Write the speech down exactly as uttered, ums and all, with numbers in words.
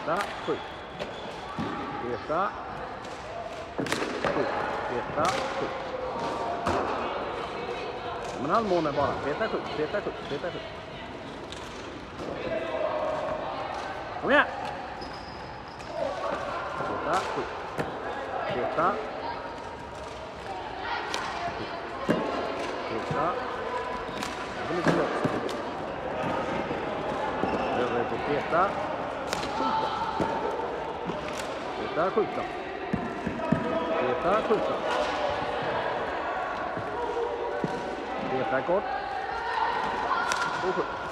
Peta, skjut. Peta. Skjut. Peta, skjut. Men han månar bara. Peta, skjut. Peta, skjut. Peta, skjut. Kom igen! Peta, skjut. Peta. Peta. Det är lite löst. Över på peta. Skjuta. Peta, skjuta. Peta, skjuta. Peta kort. Och skjut.